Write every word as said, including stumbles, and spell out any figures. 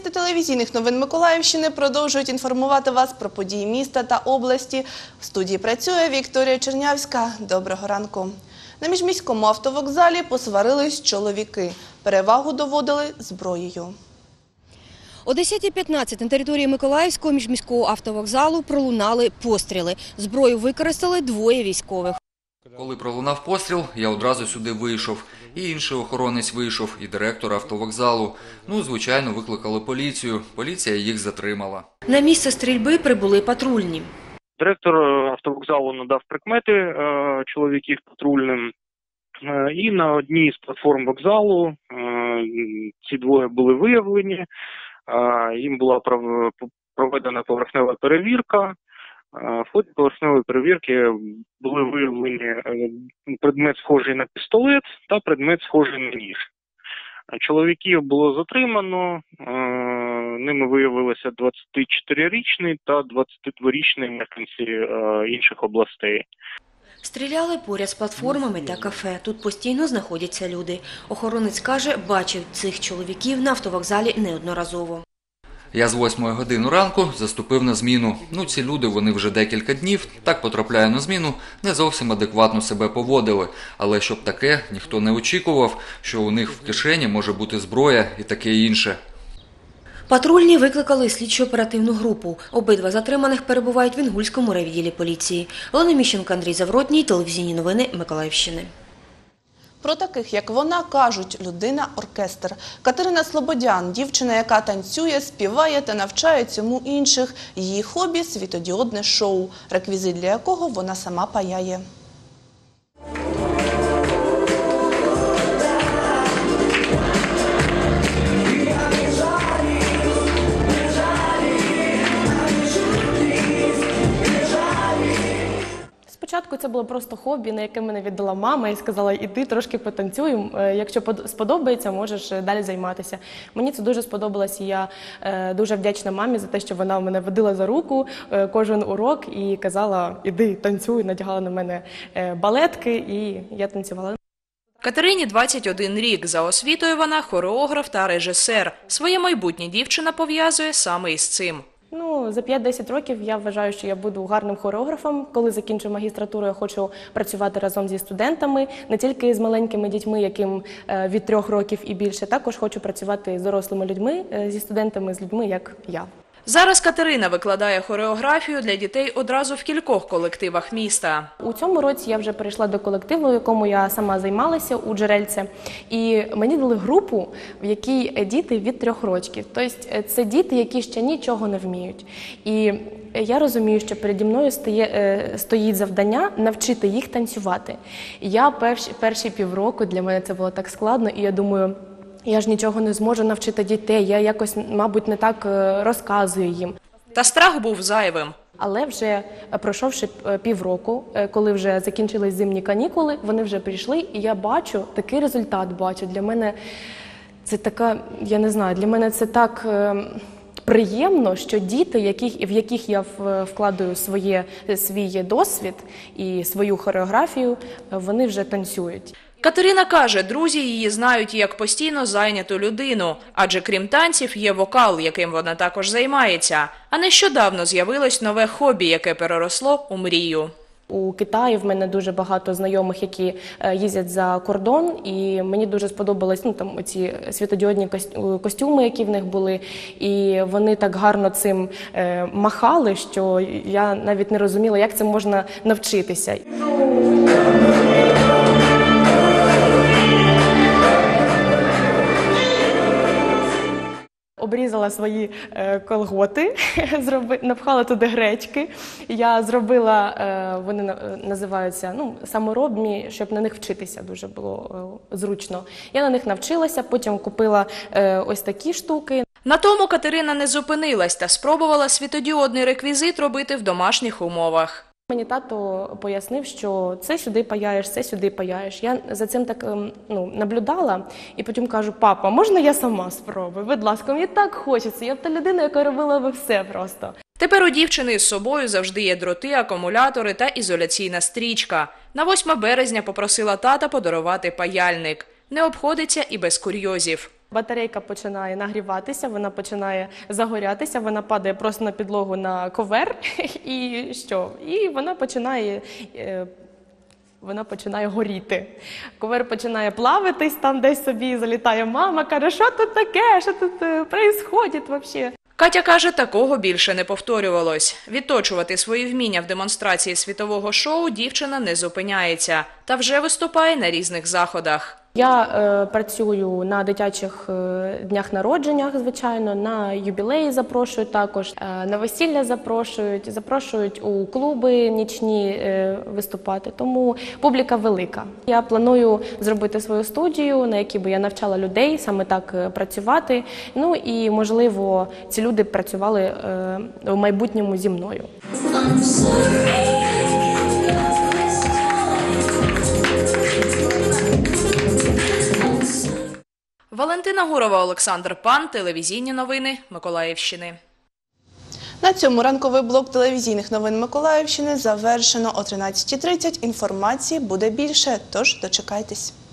Журналісти телевізійних новин Миколаївщини продовжують інформувати вас про події міста та області. В студії працює Вікторія Чернявська. Доброго ранку. На міжміському автовокзалі посварились чоловіки. Перевагу доводили зброєю. О десятій п'ятнадцять на території Миколаївського міжміського автовокзалу пролунали постріли. Зброю використали двоє військових. Коли пролунав постріл, я одразу сюди вийшов. І інший охоронець вийшов, і директор автовокзалу. Ну, звичайно, викликали поліцію. Поліція їх затримала. На місце стрільби прибули патрульні. Директор автовокзалу надав прикмети чоловіків патрульним. І на одній з платформ вокзалу ці двоє були виявлені. Їм була проведена поверхнева перевірка. В ході поверхневої перевірки були виявлені предмет схожий на пістолет та предмет схожий на ніж. Чоловіків було затримано, ними виявилися двадцятичотирирічний та двадцятидворічний мешканці інших областей. Стріляли поряд з платформами та кафе. Тут постійно знаходяться люди. Охоронець каже, бачив цих чоловіків на автовокзалі неодноразово. Я з восьмої години ранку заступив на зміну. Ну, ці люди, вони вже декілька днів, так потрапляю на зміну, не зовсім адекватно себе поводили. Але щоб таке, ніхто не очікував, що у них в кишені може бути зброя і таке інше. Патрульні викликали слідчо-оперативну групу. Обидва затриманих перебувають в Інгульському райвідділі поліції. Олена Міщенко, Андрій Завротній, телевізійні новини Миколаївщини. Про таких, як вона, кажуть людина-оркестр. Катерина Слободян – дівчина, яка танцює, співає та навчає цьому інших. Її хобі – світодіодне шоу, реквізит для якого вона сама паяє. Спочатку це було просто хобі, на яке мене віддала мама і сказала, іди трошки потанцюй, якщо сподобається, можеш далі займатися. Мені це дуже сподобалось, і я дуже вдячна мамі за те, що вона мене водила за руку кожен урок і казала, іди танцюй, надягала на мене балетки і я танцювала. Катерині двадцять один рік. За освітою вона хореограф та режисер. Своє майбутнє дівчина пов'язує саме із цим. Ну, за п'ять-десять років я вважаю, що я буду гарним хореографом. Коли закінчу магістратуру, я хочу працювати разом зі студентами, не тільки з маленькими дітьми, яким від трьох років і більше. Також хочу працювати з дорослими людьми, зі студентами, з людьми, як я. Зараз Катерина викладає хореографію для дітей одразу в кількох колективах міста. У цьому році я вже перейшла до колективу, в якому я сама займалася у Джерельце. І мені дали групу, в якій діти від трьох років. Тобто це діти, які ще нічого не вміють. І я розумію, що переді мною стає, стоїть завдання навчити їх танцювати. Я перші, перші півроку, для мене це було так складно, і я думаю, я ж нічого не зможу навчити дітей, я якось, мабуть, не так розказую їм. Та страх був зайвим. Але вже пройшовши півроку, коли вже закінчились зимні канікули, вони вже прийшли, і я бачу, такий результат бачу. Для мене це така, я не знаю, для мене це так приємно, що діти, яких, в яких я вкладаю своє, свій досвід і свою хореографію, вони вже танцюють. Катерина каже, друзі її знають як постійно зайняту людину, адже крім танців є вокал, яким вона також займається. А нещодавно з'явилось нове хобі, яке переросло у мрію. У Китаї в мене дуже багато знайомих, які їздять за кордон, і мені дуже сподобались ну, там, ці світодіодні костюми, які в них були, і вони так гарно цим е, махали, що я навіть не розуміла, як це можна навчитися. Обрізала свої е, колготи, зроби, напхала туди гречки. Я зробила, е, вони називаються ну, саморобні, щоб на них вчитися дуже було е, зручно. Я на них навчилася, потім купила е, ось такі штуки. На тому Катерина не зупинилась та спробувала світодіодний реквізит робити в домашніх умовах. Мені тато пояснив, що це сюди паяєш, це сюди паяєш. Я за цим так ну, наблюдала і потім кажу, папа, можна я сама спробую? Будь ласка, мені так хочеться. Я та людина, яка робила би все просто. Тепер у дівчини з собою завжди є дроти, акумулятори та ізоляційна стрічка. На восьме березня попросила тата подарувати паяльник. Не обходиться і без курйозів. Батарейка починає нагріватися, вона починає загорятися, вона падає просто на підлогу на ковер, і що? І вона починає, е, вона починає горіти. Ковер починає плавитись, там десь собі залітає мама, каже, що тут таке, що тут відбувається взагалі? Катя каже, такого більше не повторювалось. Відточувати свої вміння в демонстрації світового шоу дівчина не зупиняється та вже виступає на різних заходах. Я е, працюю на дитячих е, днях народженнях, звичайно, на юбілеї запрошують також, е, на весілля запрошують, запрошують у клуби нічні е, виступати, тому публіка велика. Я планую зробити свою студію, на якій би я навчала людей саме так е, працювати, ну і, можливо, ці люди працювали е, в майбутньому зі мною. Валентина Гурова, Олександр Пан, телевізійні новини Миколаївщини. На цьому ранковий блок телевізійних новин Миколаївщини завершено. О тринадцятій тридцять інформації буде більше, тож дочекайтесь.